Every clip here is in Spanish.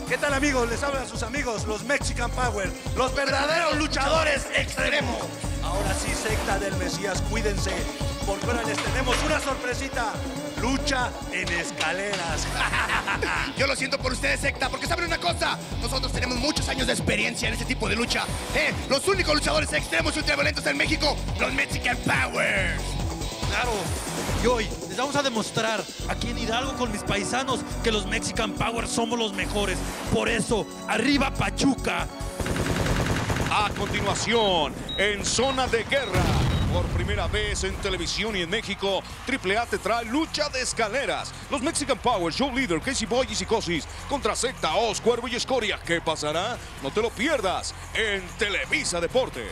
¿Qué tal, amigos? Les hablan sus amigos, los Mexican Power, los verdaderos luchadores extremos. Ahora sí, secta del Mesías, cuídense, porque ahora les tenemos una sorpresita. Lucha en escaleras. Yo lo siento por ustedes, secta, porque saben una cosa. Nosotros tenemos muchos años de experiencia en este tipo de lucha. Los únicos luchadores extremos y ultraviolentos en México, los Mexican Power. Claro. Y hoy les vamos a demostrar aquí en Hidalgo con mis paisanos que los Mexican Power somos los mejores. Por eso, arriba Pachuca. A continuación, en Zona de Guerra, por primera vez en televisión y en México, AAA te trae lucha de escaleras. Los Mexican Power, Show Leader, Casey Boy y Psicosis contra Secta, Oz, Cuervo y Escoria. ¿Qué pasará? No te lo pierdas en Televisa Deportes.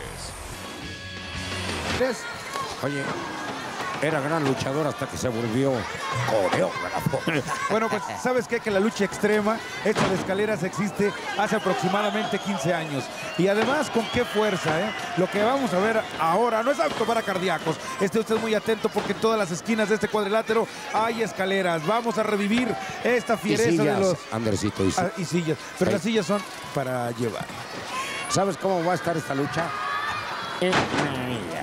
Oye, era gran luchador hasta que se volvió coreógrafo. Bueno, pues, ¿sabes qué? Que la lucha extrema, esta de escaleras, existe hace aproximadamente 15 años. Y además, ¿con qué fuerza, eh? Lo que vamos a ver ahora no es apto para cardíacos. Esté usted muy atento porque en todas las esquinas de este cuadrilátero hay escaleras. Vamos a revivir esta fiereza sillas, de los... Andercito, y sillas. Pero sí, las sillas son para llevar. ¿Sabes cómo va a estar esta lucha? En maravilla.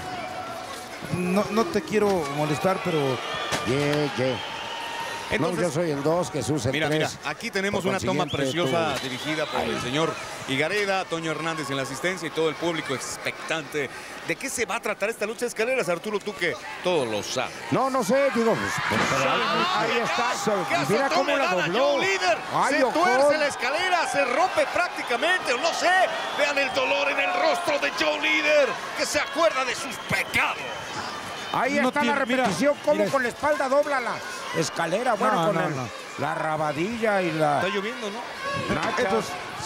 No te quiero molestar, pero... Entonces, no, yo soy el 2, Jesús el 3. Mira, aquí tenemos una toma preciosa dirigida por el señor Higareda, Toño Hernández en la asistencia y todo el público expectante. ¿De qué se va a tratar esta lucha de escaleras, Arturo? Tú que todo lo sabes. No sé, digo, pues, ahí está. Mira cómo la dobló. Joe Líder, se tuerce la escalera, se rompe prácticamente, o no sé. Vean el dolor en el rostro de Joe Líder, que se acuerda de sus pecados. Ahí está la repetición, cómo con la espalda dobla la escalera, bueno, la rabadilla y la... Está lloviendo, ¿no? Esto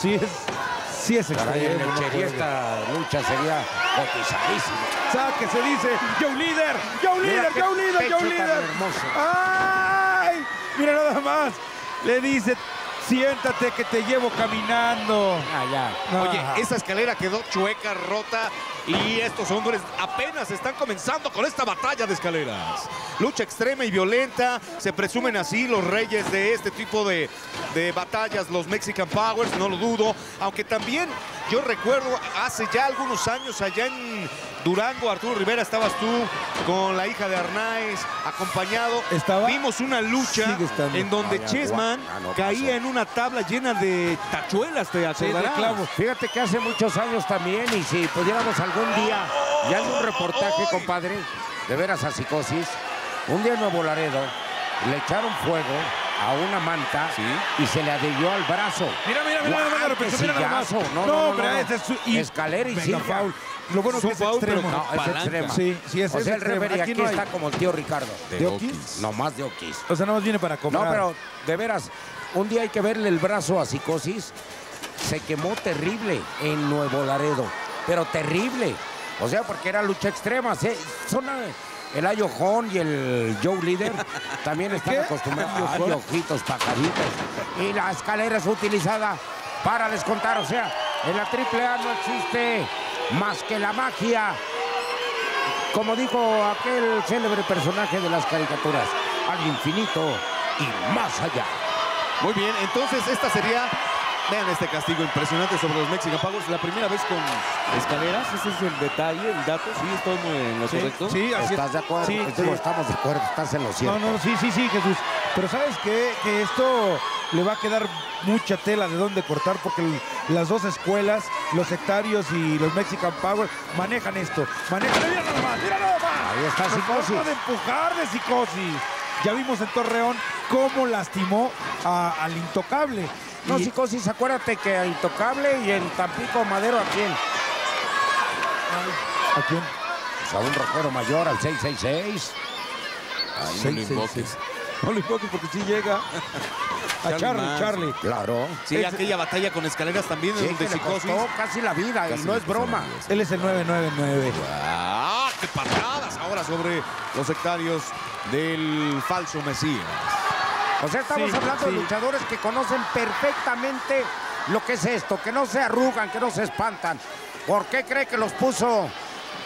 sí es extraño. Esta lucha sería cotizadísima. ¿Sabes qué se dice? ¡Joe Líder! ¡Joe Líder! ¡Joe Líder! ¡Joe Líder! ¡Ay! Mira nada más. Le dice... Siéntate que te llevo caminando. Oye, esa escalera quedó chueca, rota y estos hombres apenas están comenzando con esta batalla de escaleras. Lucha extrema y violenta, se presumen así los reyes de este tipo de batallas, los Mexican Powers, no lo dudo, aunque también yo recuerdo hace ya algunos años allá en Durango, Arturo Rivera, estabas tú con la hija de Arnáez, acompañado. Vimos una lucha en donde Chessman caía en una tabla llena de tachuelas, te acordarás. Fíjate que hace muchos años también, y si pudiéramos algún día, ya en un reportaje, compadre, de veras a Psicosis, un día en Nuevo Laredo, le echaron fuego a una manta y se le adhirió al brazo. Mira la repetición, mira nada más. No, escalera y sin foul. Lo bueno que es extremo. No, es extrema. Sí, es o sea, el extremo. referee aquí está como el tío Ricardo. ¿De Oquis? No, más de Oquis. O sea, nada más viene para cobrar. No, pero de veras, un día hay que verle el brazo a Psicosis. Se quemó terrible en Nuevo Laredo, pero terrible. O sea, porque era lucha extrema. Son el Ayojón y el Joe Líder también están acostumbrados a ojitos, pajaritos. Y la escalera es utilizada para descontar. O sea, en la AAA no existe más que la magia. Como dijo aquel célebre personaje de las caricaturas, al infinito y más allá. Muy bien, entonces esta sería... Vean este castigo impresionante sobre los Mexican Powers. La primera vez con escaleras, ese es el detalle, el dato. Sí, estoy muy en lo correcto. Sí, ¿estás de acuerdo? Sí, estamos de acuerdo, estás en lo cierto. Sí, Jesús. Pero ¿sabes qué? Que esto le va a quedar mucha tela de dónde cortar porque las dos escuelas, los sectarios y los Mexican Power, manejan esto. Mira nada más. Ahí está Psicosis. No de empujar de Psicosis. Ya vimos en Torreón cómo lastimó al Intocable. No, Psicosis, acuérdate que a Intocable y en Tampico Madero, ¿a quién? ¿A quién? Pues a un rockero mayor, al 666. No lo invoques. No lo invoques porque sí llega. A Charlie. Claro. Sí, aquella batalla con escaleras también, sí, donde Psicosis costó casi la vida, casi y no es broma. Él es el 999. ¡Ah, qué patadas! Ahora sobre los sectarios del falso Mesías. O sea, estamos hablando de luchadores que conocen perfectamente lo que es esto, que no se arrugan, que no se espantan. ¿Por qué cree que los puso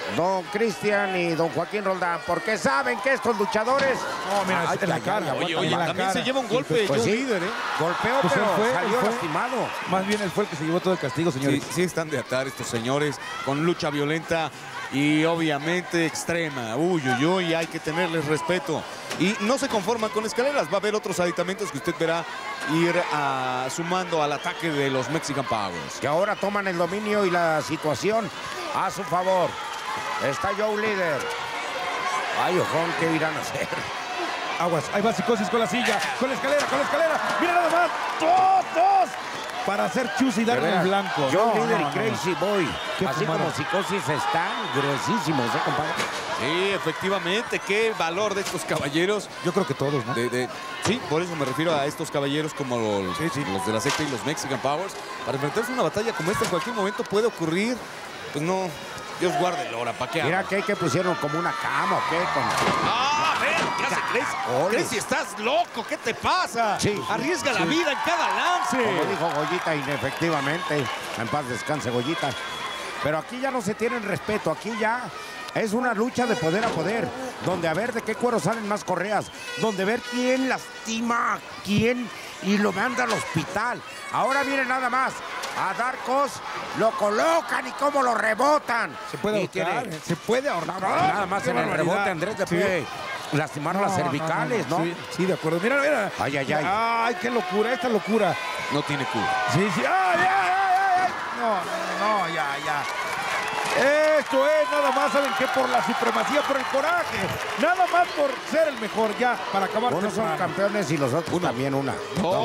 don Cristian y don Joaquín Roldán, porque saben que estos luchadores... No, mira, Ay, en la ay, cara. ay, Oye, en la también cara. se lleva un golpe Pues Joe sí. Líder, ¿eh? Golpeó, Pues pero él fue salió lastimado. Más bien él fue el que se llevó todo el castigo, señores. Sí, sí están de atar estos señores con lucha violenta y obviamente extrema. Uy, uy, uy, hay que tenerles respeto. Y no se conforman con escaleras, va a haber otros aditamentos que usted verá ir sumando al ataque de los Mexican Powers. Que ahora toman el dominio y la situación a su favor. Está Joe Líder. Ay, ojón, ¿qué irán a hacer? Aguas, ahí va Psicosis con la silla, con la escalera, Mira nada más, dos, para hacer chus y darle el blanco. Joe No, Líder no, y no, Crazy Boy, Qué así fumada. como Psicosis, están gruesísimos, compadre? Sí, efectivamente, qué valor de estos caballeros. Yo creo que todos, ¿no? Sí, por eso me refiero a estos caballeros como los, Sí, sí. los de la secta y los Mexican Powers. Para enfrentarse a una batalla como esta en cualquier momento puede ocurrir. Pues no, Dios guarde el hora, ¿para qué? Mira que pusieron como una cama, ¿o qué? ¡Ah, a ver! ¿Qué hace Crazy? Goles. Crazy, estás loco, ¿qué te pasa? Sí, Arriesga la sí. vida en cada lance. Como dijo Goyita, inefectivamente. En paz descanse, Goyita. Pero aquí ya no se tienen respeto. Aquí ya es una lucha de poder a poder. Donde a ver de qué cuero salen más correas. Donde ver quién lastima a quién y lo manda al hospital. Ahora miren nada más. A Darkos lo colocan y cómo lo rebotan. Se puede Y ahorcar, tiene- se puede ahorcar. Nada más Qué en el barbaridad. rebote, Andrés, le Sí. puede lastimar las cervicales, ¿no? Sí, de acuerdo. Mira. Ay, ay, ay. Ay, qué locura, esta locura. No tiene cura. Sí. Ay. No, ya. Esto es nada más, ¿saben qué? Por la supremacía, por el coraje. Nada más por ser el mejor, ya, para acabar. Unos son campeones y los otros también una.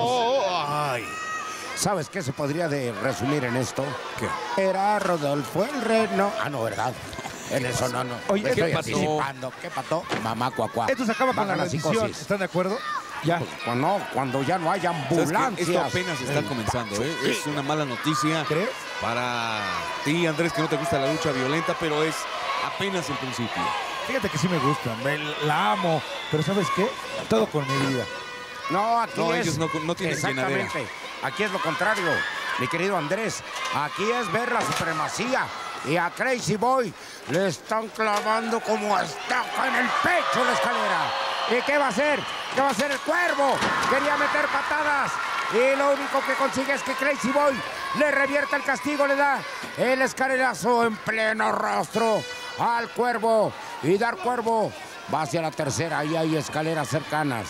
Ay. ¿Sabes qué se podría resumir en esto? ¿Qué? Era Rodolfo el Reno. Ah, no, ¿verdad? En eso no. Oye, Me estoy ¿qué pasó? anticipando. ¿Qué pasó? Mamá cuacuá. Esto se acaba con la Bajan rendición. psicosis. ¿Están de acuerdo? Ya. Cuando ya no haya ¿Sabes qué? ambulancias. Esto apenas está comenzando, ¿eh? Es una mala noticia ¿Crees? para ti, Andrés, que no te gusta la lucha violenta, pero es apenas el principio. Fíjate que sí me gusta, la amo. Pero ¿sabes qué? Todo con medida. No, aquí No, es... ellos no tienen llenadera. Exactamente. Aquí es lo contrario, mi querido Andrés. Aquí es ver la supremacía. Y a Crazy Boy le están clavando como estaca en el pecho la escalera. ¿Y qué va a hacer? ¿Qué va a hacer el Cuervo? Quería meter patadas. Y lo único que consigue es que Crazy Boy le revierta el castigo, le da el escalerazo en pleno rostro al Cuervo. Y Dar Cuervo va hacia la tercera. Ahí hay escaleras cercanas.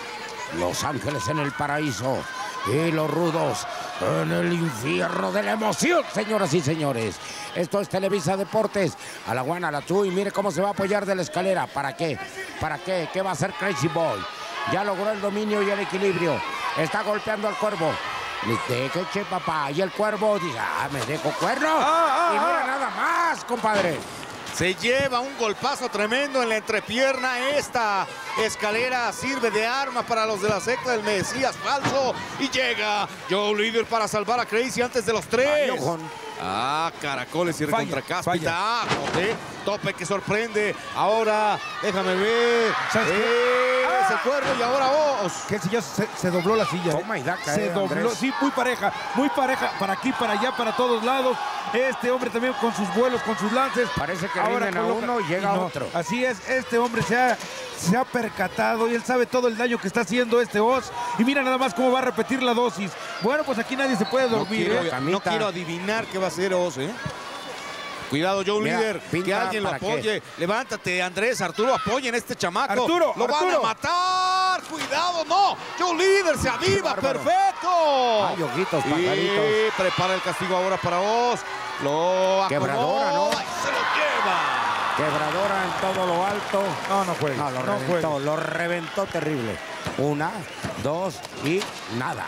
Los Ángeles en el paraíso y los rudos en el infierno de la emoción, señoras y señores. Esto es Televisa Deportes. A la buena, a la tú, y mire cómo se va a apoyar de la escalera. ¿Para qué? ¿Para qué? ¿Qué va a hacer Crazy Boy? Ya logró el dominio y el equilibrio. Está golpeando al Cuervo. Deje, che, papá. Y el Cuervo dice, me dejo cuerno. Y mira nada más, compadre. Se lleva un golpazo tremendo en la entrepierna. Esta escalera sirve de arma para los de la secta del Mesías falso. Y llega Joe Líder para salvar a Crazy antes de los tres. Ay, ojón. Ah, caracoles y Falla, recontra cáspita. falla. Ah, tope que sorprende. Ahora, déjame ver. ¿Sabes qué? Es el Cuervo y ahora vos. Que si ya se dobló la silla. Toma y daca, Se dobló, Andrés. sí, muy pareja, para aquí, para allá, para todos lados. Este hombre también con sus vuelos, con sus lances. Parece que rinden a uno y llega no, otro. Así es, este hombre se ha percatado y él sabe todo el daño que está haciendo este Oz. Y mira nada más cómo va a repetir la dosis. Bueno, pues aquí nadie se puede dormir. ¿eh? No quiero adivinar qué va a hacer Oz, ¿eh? Cuidado, Joe Mira, Líder, pinta que alguien lo para qué. apoye. Levántate, Andrés, Arturo, apoyen a este chamaco. Arturo, lo van Arturo. a matar. Cuidado, no. Joe Líder se aviva, bárbaro. perfecto. Ay, ojitos, y pajaritos. prepara el castigo ahora para Oz. Lo Quebradora, ¿no? acomoda y se lo lleva. Quebradora en todo lo alto. No juegue. No, lo no reventó, juegue. lo reventó terrible. Una, dos y nada.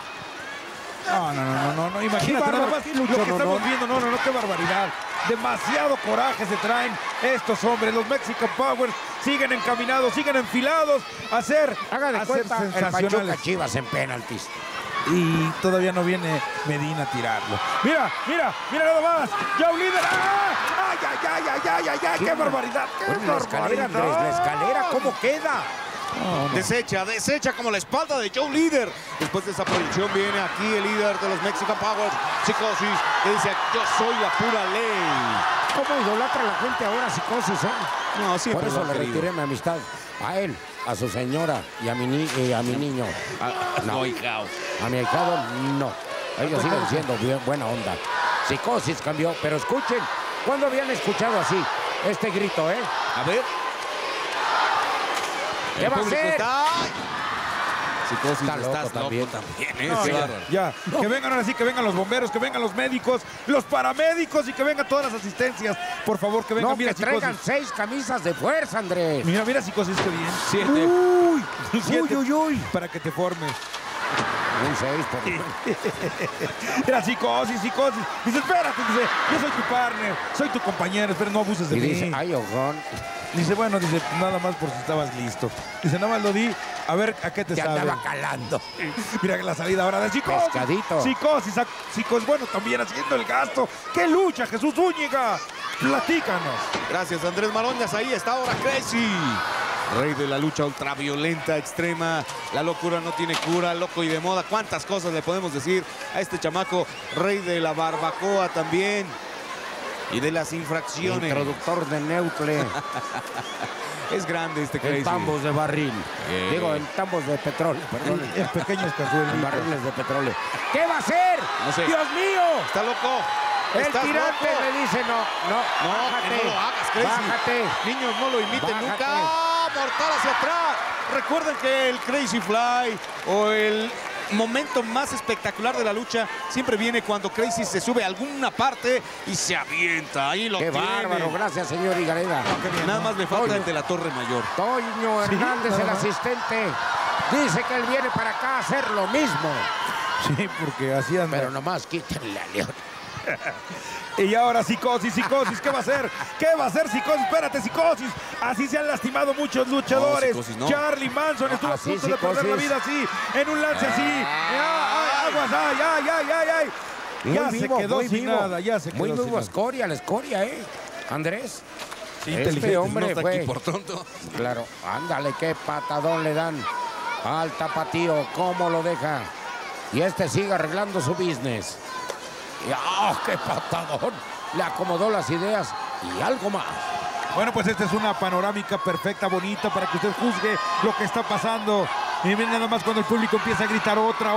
No. Imagínate Qué nada bárbaro, más qué lo lucha, que estamos viendo. No, qué barbaridad. Demasiado coraje se traen estos hombres. Los Mexican Powers siguen encaminados, siguen enfilados a ser, Haga de a ser cuenta el Pachuca sensacionales. Chivas en penaltis. Y todavía no viene Medina a tirarlo. Mira nada más. Joe Líder. ¡Ay! ¡Qué barbaridad! ¡Qué Bueno, la escalera, barbaridad! Andrés, la escalera, ¿cómo queda? Desecha como la espalda de Joe Líder. Después de esa proyección viene aquí el líder de los Mexican Power, Psicosis, que dice, yo soy la pura ley. ¿Cómo idolatra la gente ahora Psicosis, No, siempre Por eso lo ha le querido. retiré mi amistad a él, a su señora y a mi niño. No. A mi ahijado, no. Ellos siguen siendo bien buena onda. Psicosis cambió, pero escuchen, ¿cuándo habían escuchado así este grito, A ver. ¿Qué va a hacer? Psicosis, Está loco estás también. loco también. No, Qué ya, bárbaro. ya. Que vengan ahora sí, que vengan los bomberos, que vengan los médicos, los paramédicos y que vengan todas las asistencias. Por favor, que vengan. No, Mira, que traigan Psicosis. 6 camisas de fuerza, Andrés. Mira, Psicosis, qué bien. 7. Uy, 7. uy. Para que te formes. Un 6, por Era Psicosis. Dice, espérate, dice, yo soy tu partner, soy tu compañero, pero no abuses de Y mí. dice, ay, ojón. Dice, bueno, dice, nada más por si estabas listo. Dice, nada más lo di, a ver a qué te Te sabe. andaba calando. Mira la salida ahora de Psicosis. Pescadito. Psicosis, bueno, también haciendo el gasto. ¡Qué lucha, Jesús Zúñiga! Platícanos. Gracias, Andrés Maroñas. Ahí está ahora Crazy. Rey de la lucha ultraviolenta, extrema. La locura no tiene cura, loco y de moda. ¿Cuántas cosas le podemos decir a este chamaco? Rey de la barbacoa también. Y de las infracciones. Introductor de Neutle. Es grande este Crazy. En tambos de barril. Digo, en tambos de petróleo, perdón. En pequeños En cazuelitos. barriles de petróleo. ¿Qué va a hacer? No sé. ¡Dios mío! Está loco. El ¿Estás tirante loco? le dice no, bájate, que no lo hagas, Crazy. bájate. Niños, no lo imiten Bájate. nunca. ¡Ah! Mortal hacia atrás. Recuerden que el Crazy Fly o el momento más espectacular de la lucha siempre viene cuando Crazy se sube a alguna parte y se avienta. Ahí lo Qué tiene. bárbaro, gracias, señor Higareda. Nada más le falta el de la Torre Mayor. Toño Hernández, el nada más. asistente, dice que él viene para acá a hacer lo mismo. Sí, porque así anda. Pero nomás quítenle a León. Y ahora Psicosis, ¿qué va a hacer? ¿Qué va a hacer Psicosis? Espérate, Psicosis. Así se han lastimado muchos luchadores. No, Psicosis, no. Charlie Manson estuvo a así, punto de perder la Psicosis. vida así, en un lance así. Aguas, ay. Ya se quedó muy sin vivo. nada, ya se quedó Muy sin vivo nada. Escoria, la Escoria, Andrés. Sí, Este inteligente, hombre no está fue. aquí por tonto. Claro, ándale, qué patadón le dan al tapatío, cómo lo deja. Y este sigue arreglando su business. Y, ¡oh, qué patadón! Le acomodó las ideas y algo más. Bueno, pues esta es una panorámica perfecta, bonita, para que usted juzgue lo que está pasando. Y miren nada más cuando el público empieza a gritar otra.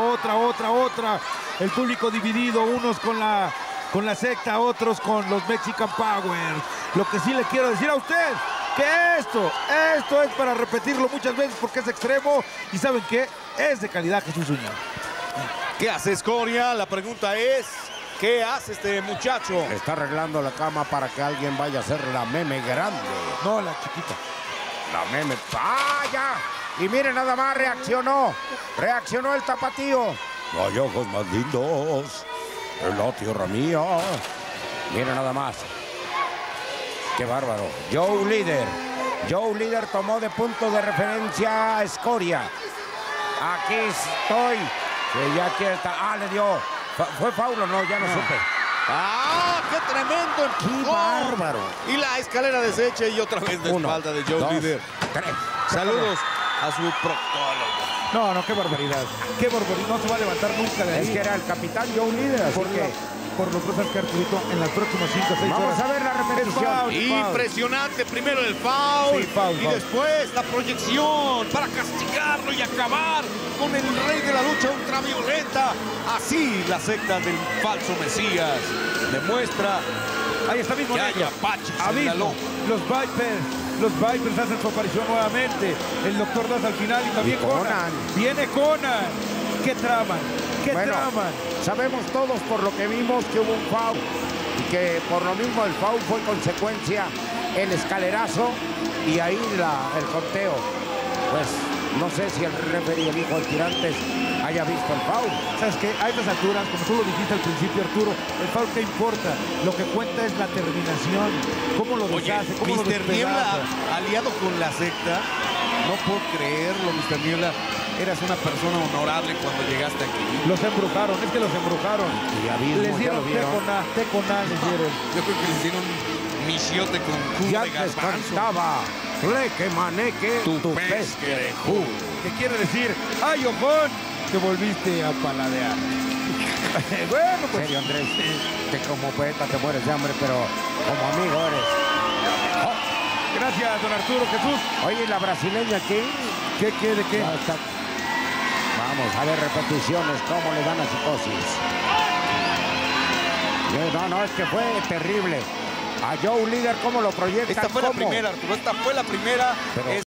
El público dividido, unos con la secta, otros con los Mexican Power. Lo que sí le quiero decir a usted, que esto es para repetirlo muchas veces porque es extremo. Y ¿saben qué? Es de calidad, Jesús Zúñiga. ¿Qué hace Escoria? La pregunta es, ¿qué hace este muchacho? Está arreglando la cama para que alguien vaya a hacer la meme grande. No, la chiquita. La meme. ¡Vaya! Y mire nada más, reaccionó el tapatío. No hay ojos más lindos en la tierra mía. Mire nada más. Qué bárbaro. Joe Líder tomó de punto de referencia a Escoria. Aquí estoy. Que ya quiere estar. Le dio. ¿Fue faul o no? Ya no supe. ¡Ah, qué tremendo empujón! ¡Qué bárbaro! Y la escalera deshecha y otra vez de Uno, espalda de Joe dos, Líder. 3. Saludos a su proctólogo. No, qué barbaridad. Qué barbaridad. No se va a levantar nunca de ahí. Es que era el capitán Joe Líder, así que Por lo que que Arturito en las próximas 5 o 6 horas. vamos a ver la repetición. Impresionante, primero el foul, Sí, foul, y foul. después la proyección para castigarlo y acabar con el rey de la lucha ultraviolenta. Así la secta del falso Mesías demuestra Ahí está mismo que hay negro. apaches en la Abismo. loma. Los Vipers hacen su aparición nuevamente. El Doctor Das al final y también Y Conan. Viene Conan. ¿Qué traman? ¿Qué Bueno, traman? sabemos todos por lo que vimos que hubo un foul y que por lo mismo el foul fue consecuencia el escalerazo y ahí el conteo. Pues no sé si el referee, el hijo del Tirantes, haya visto el foul. ¿Sabes qué? A estas alturas, como tú lo dijiste al principio, Arturo, el foul ¿qué importa? Lo que cuenta es la terminación. ¿Cómo lo Oye, deshace? ¿Cómo lo Mr. Niebla, despedaza? aliado con la secta, no puedo creerlo, Mr. Niebla. Eras una persona honorable cuando llegaste aquí. Los embrujaron, es que los embrujaron. Y Abismo, Les ya dieron lo vieron. té con A, les dieron. Yo creo que les dieron michiote con jugo Ya de garbanzo. descansaba leque maneque, tu pesquerejú. ¿Qué quiere decir? ¡Ay, ojón! Te volviste a paladear. Bueno, En pues. serio, Andrés, que como poeta te mueres de hambre, pero como amigo eres. Gracias, don Arturo Jesús. Oye, ¿y la brasileña aquí? ¿Qué, de qué? Ya está. Vamos a ver repeticiones, cómo le dan a Psicosis. No, es que fue terrible. A Joe Líder, cómo lo proyecta. Esta fue la ¿Cómo? primera, Arturo. Esta fue la primera. Pero